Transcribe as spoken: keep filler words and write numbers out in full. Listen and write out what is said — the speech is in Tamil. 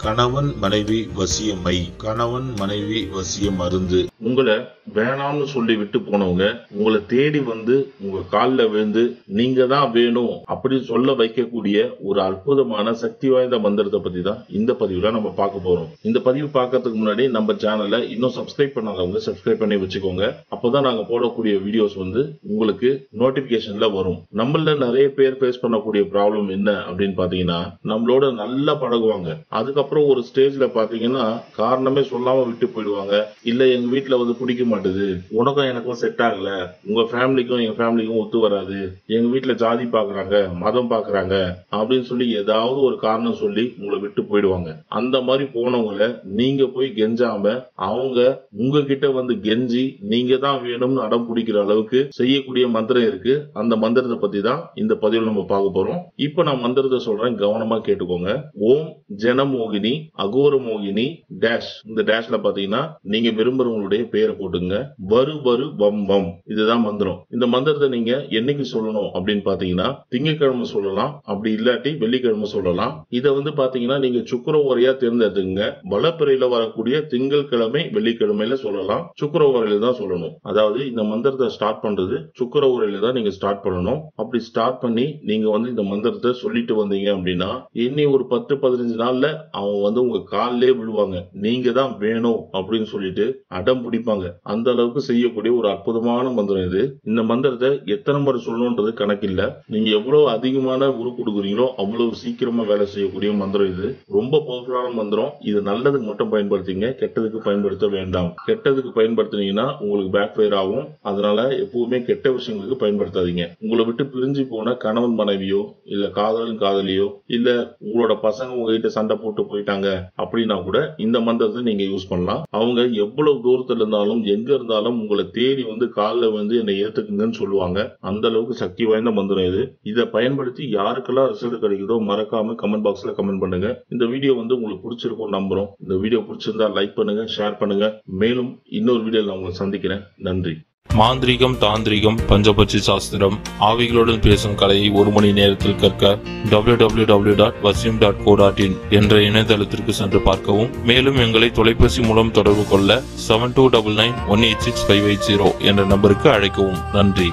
கணவன் மனைவி வசியமை கணவன் மனைவி வசிய மருந்து. உங்களை வேணாம்னு சொல்லி விட்டு போனவங்க உங்களை தேடி வந்து உங்க காலில் விழுந்து நீங்க தான் வேணும் அப்படி சொல்ல வைக்கக்கூடிய ஒரு அற்புதமான சக்தி வாய்ந்த மந்திரத்தை பத்தி தான் இந்த பதிவுல நம்ம பார்க்க போறோம். இந்த பதிவு பார்க்கறதுக்கு முன்னாடி நம்ம சேனலை இன்னும் சப்ஸ்கிரைப் பண்ணாதவங்க சப்ஸ்கிரைப் பண்ணி வச்சுக்கோங்க. அப்போதான் நாங்க போடக்கூடிய வீடியோஸ் வந்து உங்களுக்கு நோட்டிபிகேஷன்ல வரும். நம்மள நிறைய பேர் ஃபேஸ் பண்ணக்கூடிய ப்ராப்ளம் என்ன அப்படின்னு பாத்தீங்கன்னா, நம்மளோட நல்லா பழகுவாங்க, அதுக்கப்புறம் ஒரு ஸ்டேஜ்ல பாத்தீங்கன்னா காரணமே சொல்லாம விட்டு போயிடுவாங்க. இல்ல எங்க வீட்டுல வந்து பிடிக்க மாட்டுது, உனக்கும் எனக்கும் செட் ஆகல, உங்க ஃபேமிலிக்கும் எங்க ஃபேமிலிக்கும் ஒத்து வராது, எங்க வீட்டுல ஜாதி பாக்குறாங்க, மதம் பாக்குறாங்க அப்படின்னு சொல்லி ஏதாவது ஒரு காரணம் சொல்லி உங்களை விட்டு போயிடுவாங்க. அந்த மாதிரி போனவங்களை நீங்க போய் கெஞ்சாம அவங்க உங்ககிட்ட வந்து கெஞ்சி நீங்க தான் வேணும்னு அடம் பிடிக்கிற அளவுக்கு செய்யக்கூடிய மந்திரம் இருக்கு. அந்த மந்திரத்தை பத்தி தான் இந்த பதிவில் நம்ம பார்க்க போறோம். இப்ப நான் மந்திரத்தை சொல்றேன், கவனமா கேட்டுக்கோங்க. ஓம் ஜனமோகினி அகோர மோகினி டேஷ். இந்த டேஷ்ல பாத்தீங்கன்னா நீங்க விரும்புறவங்களுடைய பேரை போட்டுங்க. வரு வரு வம் வம், இதுதான் மந்திரம். இந்த மந்திரத்தை நீங்க என்னைக்கு சொல்லணும் அப்படின்னு பாத்தீங்கன்னா, திங்கட்கிழமை சொல்லலாம், அப்படி இல்லாட்டி வெள்ளிக்கிழமை சொல்லலாம். இதை வந்து பாத்தீங்கன்னா நீங்க சுக்கர ஓரையா தேர்ந்தெடுத்துங்க. வளப்பிறையில வரக்கூடிய திங்கள் கிழமை வெள்ளிக்கிழமையில சொல்லலாம், சுக்கர ஓரையில தான் சொல்லணும். அதாவது இந்த மந்திரத்தை ஸ்டார்ட் பண்றது சுக்கர ஓரையில தான் நீங்க ஸ்டார்ட் பண்ணணும். அப்படி ஸ்டார்ட் பண்ணி நீங்க வந்து இந்த மந்திரத்தை சொல்லிட்டு வந்தீங்க அப்படின்னா இனி ஒரு பத்து பதினஞ்சு நாள்ல அவங்க வந்து உங்க காலிலே விழுவாங்க, நீங்க தான் வேணும் அப்படின்னு சொல்லிட்டு அடம் பிடிப்பாங்க. அந்த அளவுக்கு செய்யக்கூடிய ஒரு அற்புதமான மந்திரம் இது. இந்த மந்திரத்தை எத்தனை முறை சொல்லணும்ன்றது கணக்கு இல்ல. நீங்க எவ்வளவு அதிகமான உரு கொடுக்குறீங்களோ அவ்வளவு சீக்கிரமா வேலை செய்யக்கூடிய மந்திரம் இது. ரொம்ப பவர்ஃபுல்லான மந்திரம். இது நல்லதுக்கு மட்டும் பயன்படுத்திங்க, கெட்டதுக்கு பயன்படுத்த வேண்டாம். கெட்டதுக்கு பயன்படுத்தினீங்கன்னா உங்களுக்கு பேக் ஃபயர் ஆகும். அதனால எப்பவுமே கெட்ட விஷயங்களுக்கு பயன்படுத்தாதீங்க. உங்களை விட்டு பிரிஞ்சு போன கணவன் மனைவியோ இல்ல காதலன் காதலியோ இல்ல உங்களோட பசங்க உங்ககிட்ட சண்டை போட்டு போயிட்டாங்க அப்படின்னா கூட இந்த மந்திரத்தை நீங்க யூஸ் பண்ணலாம். அவங்க எவ்வளவு தூரத்துல இருந்தாலும் எங்க இருந்தாலும் உங்களை தேடி வந்து காலில் வந்து என்னை ஏத்துக்குங்கன்னு சொல்லுவாங்க. அந்த அளவுக்கு சக்தி வாய்ந்த மந்திரம் இது. இதை பயன்படுத்தி யாருக்கெல்லாம் ரிசல்ட் கிடைக்குதோ மறக்காம கமெண்ட் பாக்ஸ்ல கமெண்ட் பண்ணுங்க. இந்த வீடியோ வந்து உங்களுக்கு பிடிச்சிருக்கும் நம்புறோம். இந்த வீடியோ பிடிச்சிருந்தா லைக் பண்ணுங்க, ஷேர் பண்ணுங்க. மேலும் இன்னொரு வீடியோல நான் உங்களை சந்திக்கிறேன். நன்றி. மாந்திரிகம், தாந்திரிகம், பஞ்சபட்சி சாஸ்திரம், ஆவிகளுடன் பேசும் கலையை ஒரு மணி நேரத்தில் கற்க W W W dot Vasiyam dot co dot in என்ற இணையதளத்திற்கு சென்று பார்க்கவும். மேலும் எங்களை தொலைபேசி மூலம் தொடர்பு கொள்ள seven two double nine one eight six five eight zero என்ற நம்பருக்கு அழைக்கவும். நன்றி.